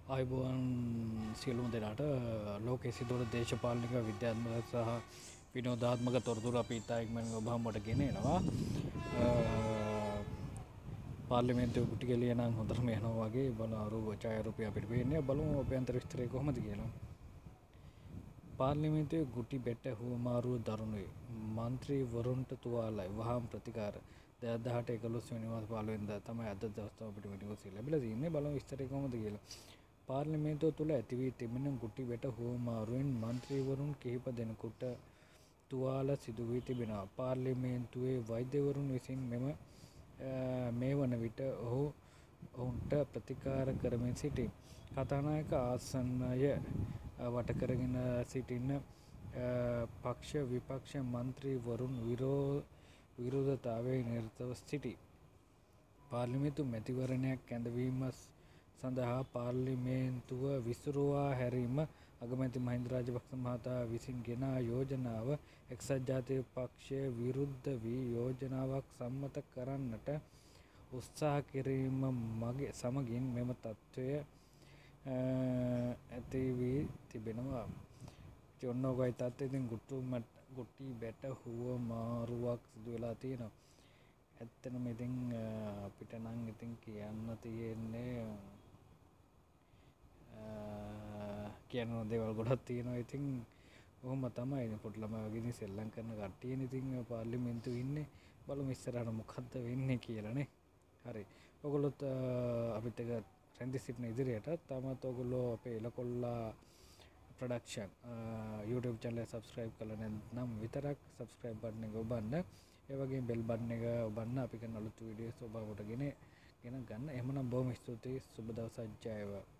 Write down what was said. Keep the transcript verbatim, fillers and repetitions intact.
ආයුබෝවන් සියලුම දෙනාට ලෝකයේ සිදුවන දේශපාලනික විද්‍යාත්මක සහ විනෝදාත්මක තොරතුරු අපි ඉතා ඉක්මනින් ඔබ හමුවට ගෙන එනවා. පාර්ලිමේන්තුවේ ගුටි කෙලිය නම් හොඳටම යනවා වගේ බල අරු ඡායාරූපය අපිට පේන්නේ. බලමු අභ්‍යන්තර විස්තරය කොහොමද කියලා. පාර්ලිමේන්තුවේ ගුටි බෙට හුවමාරුව දරුණුයි. මන්ත්‍රීවරුන්ට තුවාලයි වහාම ප්‍රතිකාර. දෙදහස් දහඅට එකොළොස් වෙනි මාස පළවෙනි වෙනිදා තමයි අද දවසේ අපිට නිවසේ ලැබිලා තියෙන්නේ. බලමු විස්තරය කොහොමද කියලා. පාර්ලිමේන්තුව තුළ ඇති වී තිබෙන ගුටි බෙට හුවමාරුවෙන් මන්ත්‍රීවරුන් කිහිප දෙනෙකුට තුවාල සිදු වී තිබෙනවා. පාර්ලිමේන්තුවේ වෛද්‍යවරුන් විසින් මෙම මේ වන විට ඔහු ඔවුන්ට ප්‍රතිකාර කරමින් සිටී. කතානායක ආසනය වට කරගෙන සිටින පක්ෂ විපක්ෂ මන්ත්‍රීවරුන් විරෝධතාවයේ නිරතව සිටී. පාර්ලිමේන්තු මැතිවරණයක් කැඳවීම සඳහා පාර්ලිමේන්තුව විසිරුවා හැරීම අගමැති මහින්ද රාජපක්ෂ මහතා විසින් ගෙනා යෝජනාව එක්සත් ජාතික පක්ෂය විරුද්ධ වී යෝජනාවක් සම්මත කරන්නට උත්සාහ කිරීම මගේ සමගින් මෙම තත්ත්වය ඇති වී තිබෙනවා. ඔන්න ඔයගොල්ලෝ තත්ත්වය ඉතින් ගුටි බෙට හුවමාරුවක් සිදු වෙලා තියෙනවා. ඇත්තටම ඉතින් අපිට නම් ඉතින් කියන්න තියෙන්නේ කියන දේවල් ගොඩක් තියෙනවා. ඉතින් ඔහොම තමයි ඉතින් පොඩි ළමයි වගේ ඉතින් සෙල්ලම් කරන කට්ටියනේ ඉතින් පාර්ලිමේන්තුවේ ඉන්නේ. බලමු ඉස්සරහට මොකද්ද වෙන්නේ කියලා නේ. හරි. ඔයගොල්ලොත් අපිත් එක්ක රැඳී සිටින ඉදිරියට තාමත් ඔයගොල්ලෝ අපේ එලකොල්ලා ප්‍රොඩක්ෂන් YouTube channel එක subscribe කරලා නැත්නම් විතරක් subscribe button එක ඔබන්න. ඒ වගේම bell button එක ඔබන්න අපි කරන අලුත් වීඩියෝස් ඔබ ඔබට ගෙන ගෙන ගන්න. එහෙමනම් බොහොම ස්තුතියි. සුබ දවසක්. ජය වේවා.